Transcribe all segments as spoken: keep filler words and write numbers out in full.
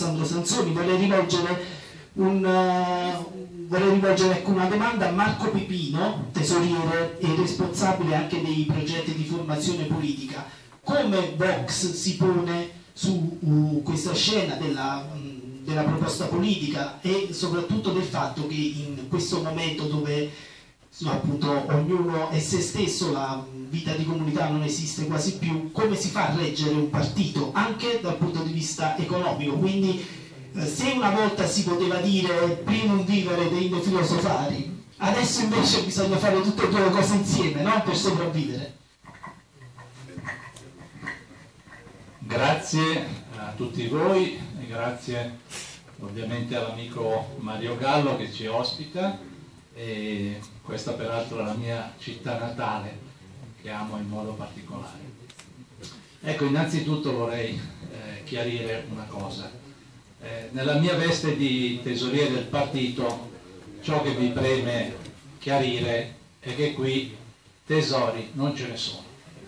Alessandro Sansoni. Vorrei rivolgere, un, uh, vorrei rivolgere ecco, una domanda a Marco Pipino, tesoriere e responsabile anche dei progetti di formazione politica. Come Vox si pone su uh, questa scena della, um, della proposta politica e soprattutto del fatto che in questo momento dove appunto ognuno è se stesso, la vita di comunità non esiste quasi più, come si fa a reggere un partito anche dal punto di vista economico? Quindi eh, se una volta si poteva dire primum vivere deinde filosofari, adesso invece bisogna fare tutte e due le cose insieme, no? Per sopravvivere. Grazie a tutti voi e grazie ovviamente all'amico Mario Gallo che ci ospita, e questa peraltro è la mia città natale che amo in modo particolare. Ecco, innanzitutto vorrei eh, chiarire una cosa. Eh, nella mia veste di tesoriere del partito, ciò che mi preme chiarire è che qui tesori non ce ne sono.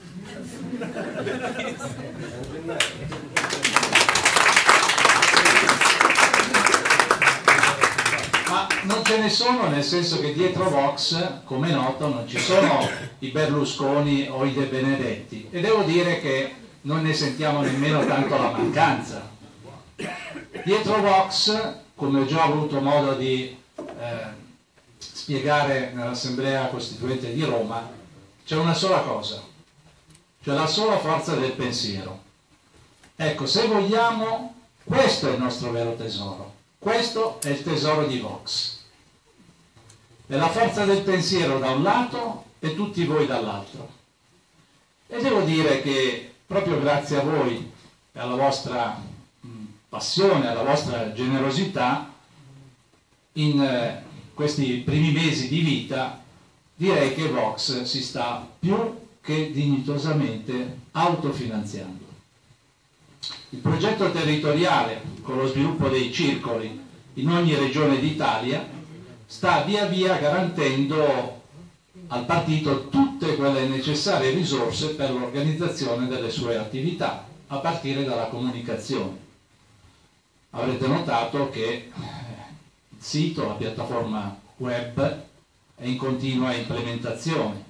Ma non ce ne sono nel senso che dietro Vox, come è noto, non ci sono i Berlusconi o i De Benedetti, e devo dire che non ne sentiamo nemmeno tanto la mancanza. Dietro Vox, come ho già avuto modo di eh, spiegare nell'Assemblea Costituente di Roma, c'è una sola cosa, cioè la sola forza del pensiero. Ecco, se vogliamo, questo è il nostro vero tesoro. Questo è il tesoro di Vox. È la forza del pensiero da un lato e tutti voi dall'altro. E devo dire che proprio grazie a voi e alla vostra mh, passione, alla vostra generosità, in eh, questi primi mesi di vita, direi che Vox si sta più che dignitosamente autofinanziando. Il progetto territoriale, con lo sviluppo dei circoli in ogni regione d'Italia, sta via via garantendo al partito tutte quelle necessarie risorse per l'organizzazione delle sue attività, a partire dalla comunicazione. Avrete notato che il sito, la piattaforma web, è in continua implementazione.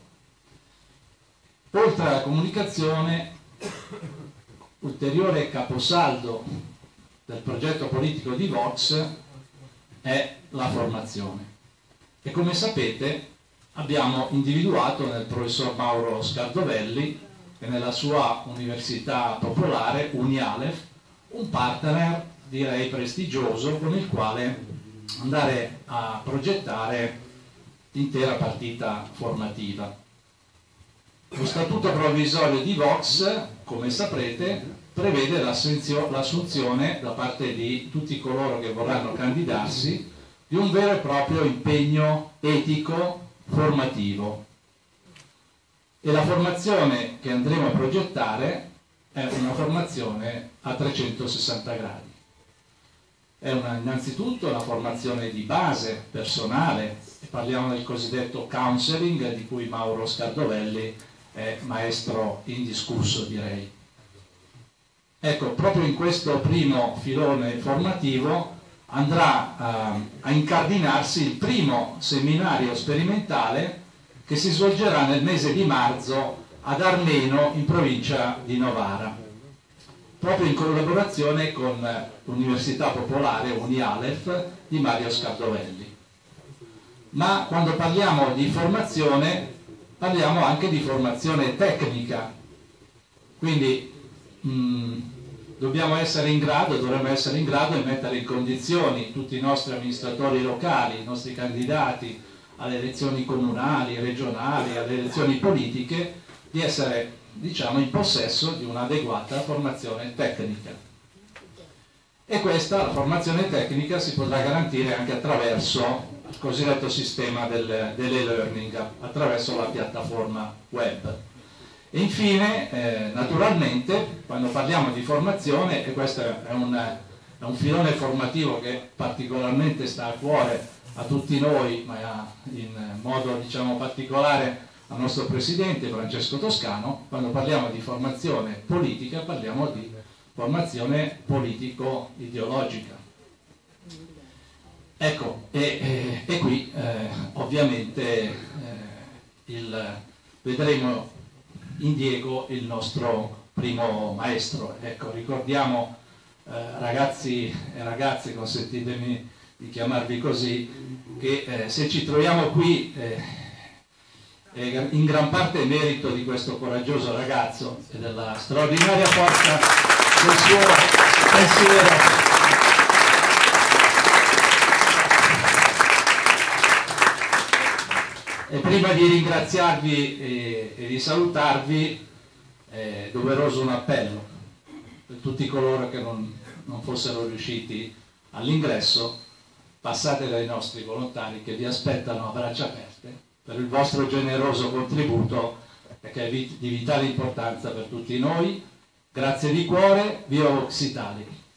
Oltre alla comunicazione, ulteriore caposaldo del progetto politico di Vox è la formazione. E come sapete abbiamo individuato nel professor Mauro Scardovelli e nella sua università popolare, Unialef, un partner direi prestigioso con il quale andare a progettare l'intera partita formativa. Lo statuto provvisorio di Vox, come saprete, prevede l'assunzione da parte di tutti coloro che vorranno candidarsi di un vero e proprio impegno etico formativo. E la formazione che andremo a progettare è una formazione a trecentosessanta gradi. È una, innanzitutto una formazione di base personale, e parliamo del cosiddetto counseling, di cui Mauro Scardovelli è maestro indiscusso, direi. Ecco, proprio in questo primo filone formativo andrà uh, a incardinarsi il primo seminario sperimentale che si svolgerà nel mese di marzo ad Armeno, in provincia di Novara, proprio in collaborazione con l'Università Popolare Unialef di Mario Scardovelli. Ma quando parliamo di formazione parliamo anche di formazione tecnica, quindi mh, dobbiamo essere in grado, dovremmo essere in grado di mettere in condizioni tutti i nostri amministratori locali, i nostri candidati alle elezioni comunali, regionali, alle elezioni politiche, di essere, diciamo, in possesso di un'adeguata formazione tecnica. E questa, la formazione tecnica, si potrà garantire anche attraverso il cosiddetto sistema del, dell'e-learning, attraverso la piattaforma web. E infine, eh, naturalmente, quando parliamo di formazione, e questo è un, è un filone formativo che particolarmente sta a cuore a tutti noi, ma in modo, diciamo, particolare al nostro presidente Francesco Toscano, quando parliamo di formazione politica parliamo di formazione politico-ideologica. Ecco, e, e, e qui eh, ovviamente eh, il, vedremo in Diego il nostro primo maestro. Ecco, ricordiamo eh, ragazzi e ragazze, consentitemi di chiamarvi così, che eh, se ci troviamo qui eh, è in gran parte merito di questo coraggioso ragazzo e della straordinaria forza del suo pensiero. E prima di ringraziarvi e, e di salutarvi, è doveroso un appello per tutti coloro che non, non fossero riusciti all'ingresso. Passate dai nostri volontari che vi aspettano a braccia aperte per il vostro generoso contributo, che è di vitale importanza per tutti noi. Grazie di cuore, viva Vox Italia!